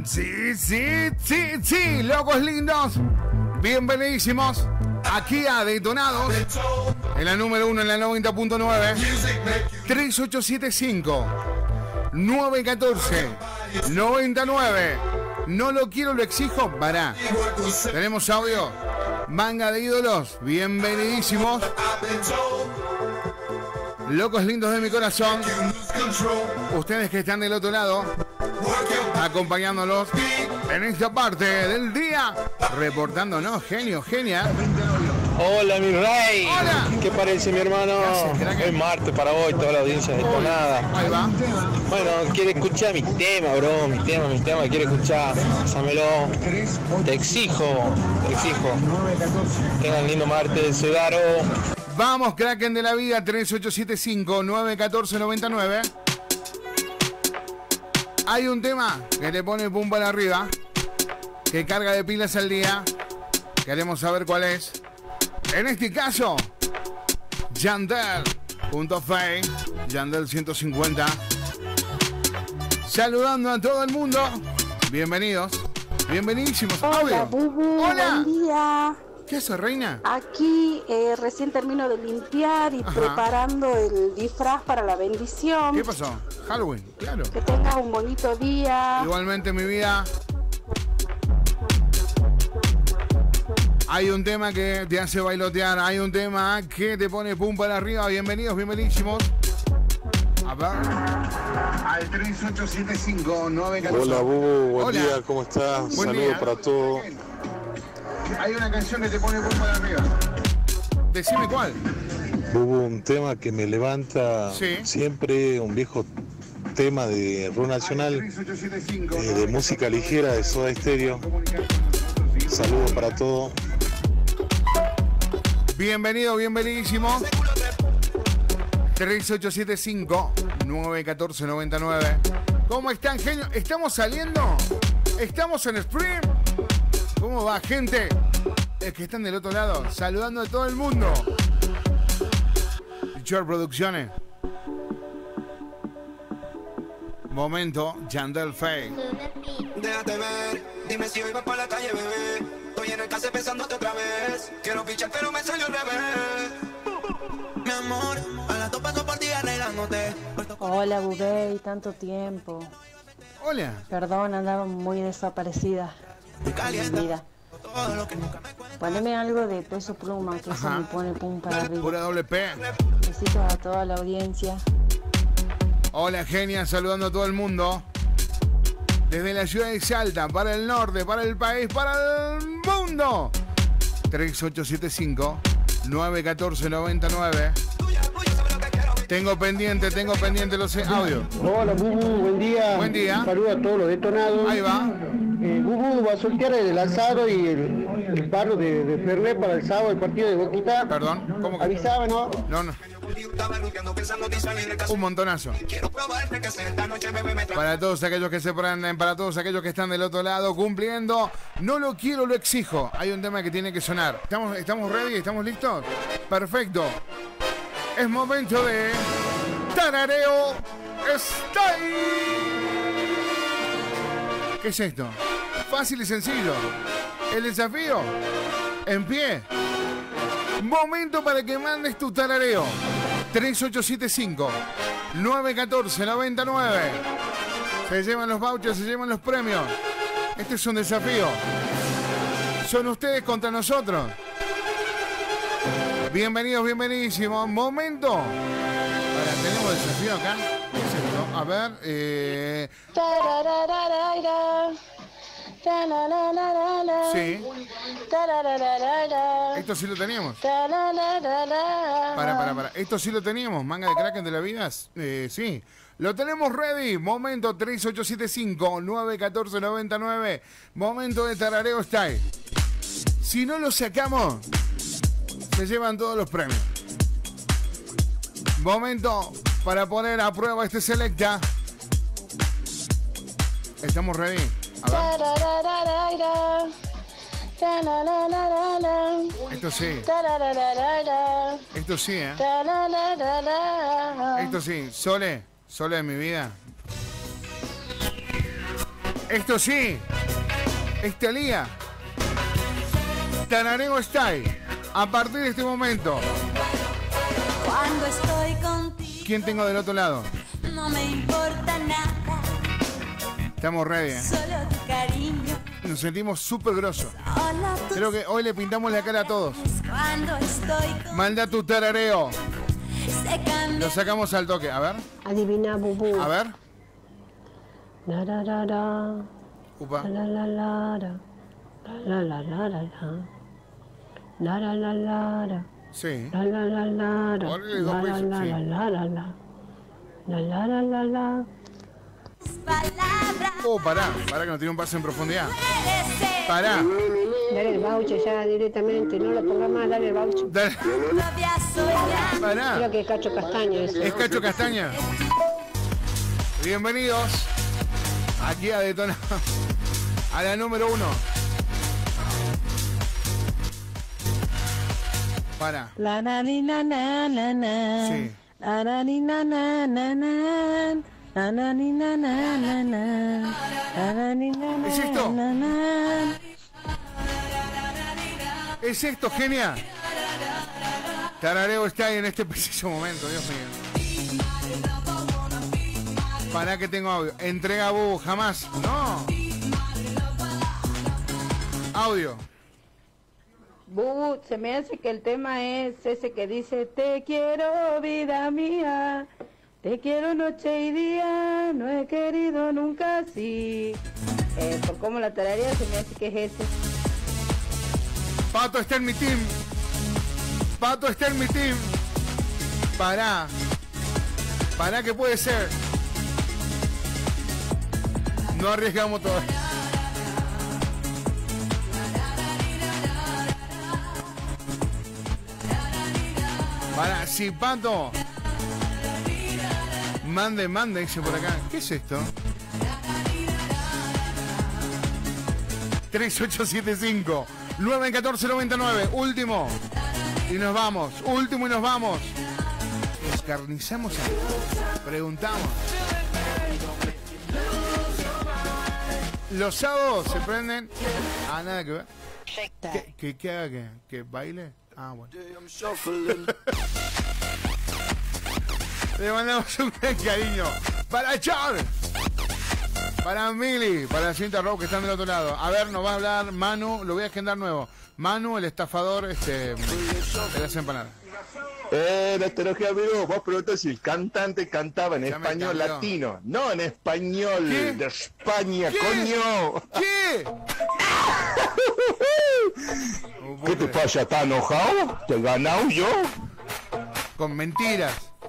Sí, locos lindos. Bienvenidísimos aquí a Detonados. En la número 1, en la 90.9. 3875 914 99. No lo quiero, lo exijo. Pará. Tenemos audio. Manga de ídolos. Bienvenidísimos. Locos lindos de mi corazón. Ustedes que están del otro lado, acompañándolos en esta parte del día, reportándonos, genio, genia. Hola, mi rey. Hola. ¿Qué parece, mi hermano? Es martes para hoy, toda la audiencia detonada. Ahí va. Bueno, quiere escuchar mi tema, bro, mi tema, quiere escuchar. Pásamelo. Te exijo. Tengan lindo martes, soy Daro. Vamos, Kraken de la vida, 3875-914-99. Hay un tema que le pone pum para arriba, que carga de pilas al día. Queremos saber cuál es. En este caso, Yandel.Fey, Yandel 150. Saludando a todo el mundo. Bienvenidos. Bienvenidísimos. Hola, Bubu. Hola. Buen día. ¿Qué haces, reina? Aquí recién termino de limpiar y preparando el disfraz para la bendición. ¿Qué pasó? Halloween, claro. Que tengas un bonito día. Igualmente, mi vida. Hay un tema que te hace bailotear. Hay un tema que te pone pum para arriba. Bienvenidos, bienvenidísimos. A ver. Al 3875-914. Hola, Bubu. Buen Hola. día. ¿Cómo estás? Buen Saludos día. para todos. Hay una canción que te pone pum para arriba. Decime cuál. Bubu, un tema que me levanta Sí. siempre, un viejo tema de rock nacional, de música ligera, de Soda Stereo. Saludos para todos. Bienvenido, bienvenidísimo. 3875-914-99. ¿Cómo están, genio? ¿Estamos saliendo? ¿Estamos en stream? ¿Cómo va, gente? Es que están del otro lado, saludando a todo el mundo. Short Producciones. Momento, Yandel Fey. Déjate ver, dime si hoy vas por la calle, bebé. Estoy en el case pensándote otra vez. Quiero pichar, pero me salió al revés. Mi amor, a las 2 paso por ti arreglándote. Hola, Bubé, tanto tiempo. Hola. Perdón, andaba muy desaparecida. Mira, poneme algo de Peso Pluma, que eso Ajá. me pone pum para arriba. Pura doble P. Besitos a toda la audiencia. Hola, genia, saludando a todo el mundo. Desde la ciudad de Salta, para el norte, para el país, para el mundo. 3875-914-99. Tengo pendiente los audios. Hola, Bubu, buen día. Buen día. Saludos a todos los detonados. Ahí va. Bubu va a sortear el asado y el barro de Fernet para el sábado, el partido de Boquita. Perdón, ¿cómo que? Avisaba, ¿no? No. Un montonazo. Para todos aquellos que se prenden, para todos aquellos que están del otro lado cumpliendo. No lo quiero, lo exijo. Hay un tema que tiene que sonar. ¿Estamos ready? ¿Estamos listos? Perfecto. Es momento de Tarareo Style. ¿Qué es esto? Fácil y sencillo. El desafío en pie. Momento para que mandes tu tarareo. 3875-914-99. Se llevan los vouchers, se llevan los premios. Este es un desafío. Son ustedes contra nosotros. Bienvenidos, bienvenidísimos. Momento. Ahora, tenemos desafío acá. ¿Qué es esto? A ver. Sí. Esto sí lo teníamos. Para. Esto sí lo teníamos. Manga de Kraken de la vida. Sí. Lo tenemos ready. Momento 3875-914-99. Momento de Tarareo Style. Si no lo sacamos, se llevan todos los premios. Momento para poner a prueba este Selecta. ¿Estamos ready? A ver. Esto sí. Esto sí, ¿eh? Esto sí. Sole de mi vida. Esto sí. Esta Lía. Tarareo Style. A partir de este momento. Cuando estoy contigo. ¿Quién tengo del otro lado? No me importa nada. Estamos ready, ¿eh? Solo tu cariño. Nos sentimos súper grosos. Solo tu Creo que hoy le pintamos la cara a todos. Cuando estoy contigo. Manda tu tarareo. Se cambia. Lo sacamos al toque. A ver. Adivina, Bubú. A ver. La la la la. Upa. La la la la. La la la la la. La la la la la. Sí. La la la la la. Órale, dos La la veces, la sí. la la la la. La la la la la. Palabras. Oh, pará que nos tiene un pase en profundidad. Puede ser. Pará. Dale el voucher ya directamente, no lo pongas más, dale el voucher. Dale. Novia soy. Pará. Creo que es Cacho Castaño ese. Es Cacho Castaña. Bienvenidos aquí a Detonar. A la número 1. Pará. La na ni na na na na. Sí. La na ni na na na na. La na ni na na na na. La na ni na na ¿Es esto? na na. Es esto, genia. Tarareo está ahí en este preciso momento, Dios mío. Pará que tengo audio. Entrega Bubu, jamás. No. Audio. Bubu, se me hace que el tema es ese que dice: te quiero, vida mía, te quiero noche y día, no he querido nunca así. Por cómo la tararea se me hace que es ese. Pato está en mi team. Pato está en mi team. Pará. Pará que puede ser. No arriesgamos todo. Pará, si Pato. Mande, dice por acá. ¿Qué es esto? 3875 91499. Último. Y nos vamos. Último y nos vamos. Escarnizamos ahí. Preguntamos. Los sábados se prenden. Ah, nada que ver. ¿Qué haga qué? ¿Que baile? Ah, bueno. Le mandamos un gran cariño. Para Char. Para Mili. Para la cinta Rock que están del otro lado. A ver, nos va a hablar Manu. Lo voy a agendar nuevo. Manu, el estafador de las empanadas. La tecnología, amigo, vos preguntás si el cantante cantaba en Ya me español cambió. latino, no en español ¿Qué? de España, ¿Qué? coño. ¿Qué? ¿Qué te pasa? ¿Estás enojado? ¿Te he ganado yo? Con mentiras.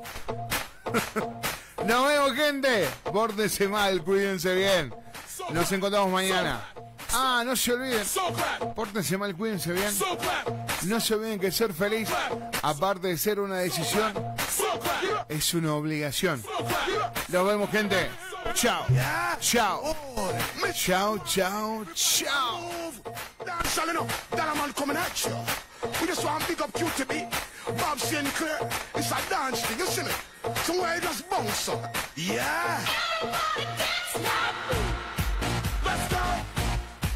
Nos vemos, gente. Pórtense mal, cuídense bien. Nos encontramos mañana. Ah, no se olviden. Pórtense mal, cuídense bien. No se olviden que ser feliz, aparte de ser una decisión, es una obligación. Nos vemos, gente. Chao. Chao. Chao, chao, chao. We just want to pick up QTB, Bob Sinclair. It's a dance thing, you see me? Somewhere it just bounce up. Yeah.